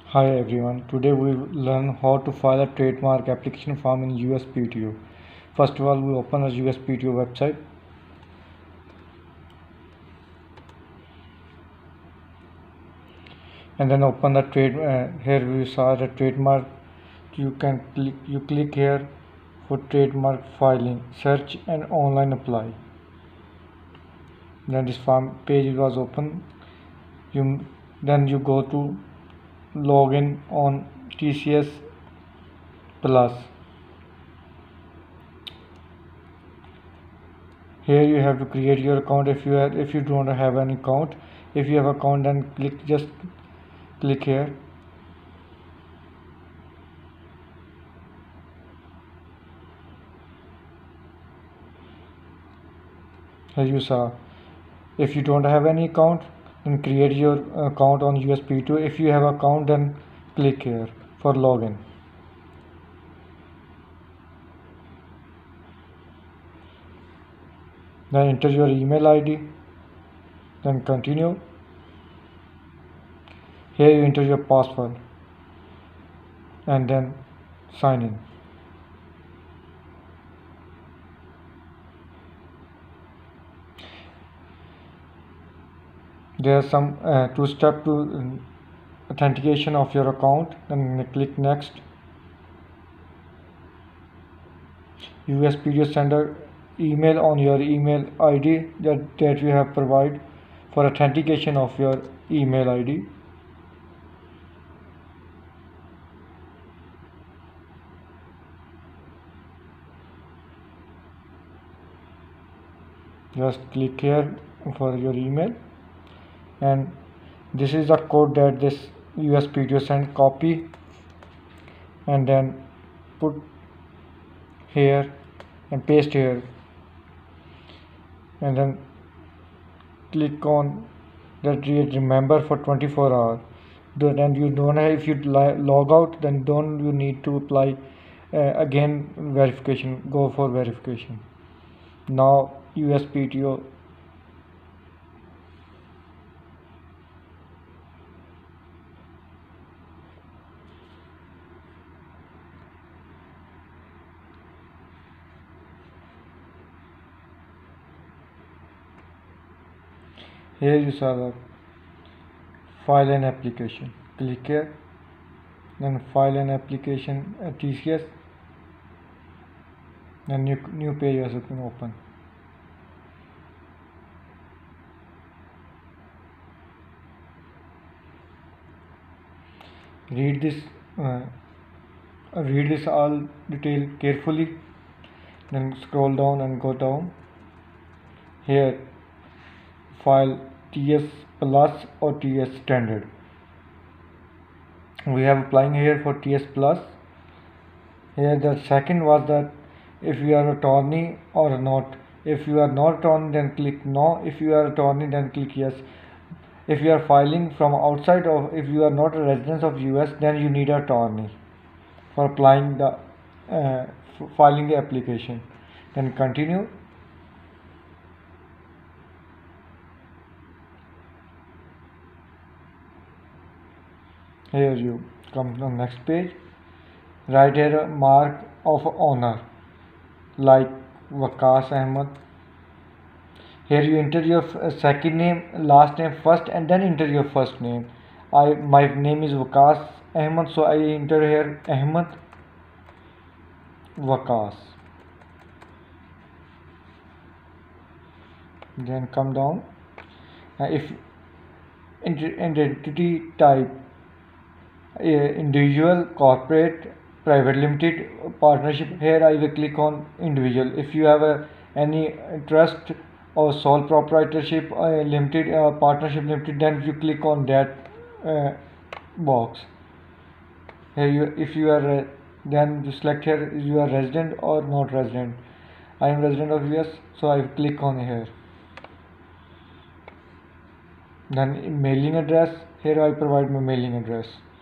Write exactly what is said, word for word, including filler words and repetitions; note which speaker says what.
Speaker 1: Hi everyone, today we will learn how to file a trademark application form in U S P T O. First of all, we open the U S P T O website. And then open the trade, uh, here we saw the trademark. You can click, you click here for trademark filing, search and online apply. Then this form page was open. You Then you go to login on T C S Plus. Here you have to create your account if you have, if you don't have an account. If you have account, then click just click here. As you saw, if you don't have any account, then create your account on U S P T O. If you have account, then click here for login. Then enter your email I D, then continue. Here you enter your password and then sign in. There are some uh, two step to um, authentication of your account. Then click next. U S P T O sender email on your email I D that, that you have provided for authentication of your email I D. Just click here for your email, and this is the code that this U S P T O send. Copy and then put here and paste here, and then click on that remember for twenty-four hours. Then you don't have, if you log out, then don't you need to apply uh, again verification. Go for verification. Now U S P T O here you saw the file an application. Click here, then file an application at T C S, then new, new page has been open. Read this uh, read this all detail carefully, then scroll down and go down. Here file T S plus or T S standard. We have applying here for T S plus. Here the second was that if you are attorney or not. If you are not attorney, then click no. If you are attorney, then click yes. If you are filing from outside of, if you are not a resident of U S, then you need an attorney for applying the uh, filing the application. Then continue. Here you come to the next page. Write here a mark of honor like Waqas Ahmed. Here you enter your second name, last name first, and then enter your first name. I my name is Waqas Ahmed, so I enter here Ahmed Waqas. Then come down. Uh, if identity type uh, individual, corporate, private limited, partnership, here I will click on individual. If you have a, any trust or sole proprietorship, uh, limited uh, partnership limited, then you click on that uh, box. Here you, if you are uh, then you select here you are resident or not resident. I am resident of U S, so I click on here. Then mailing address, here I provide my mailing address.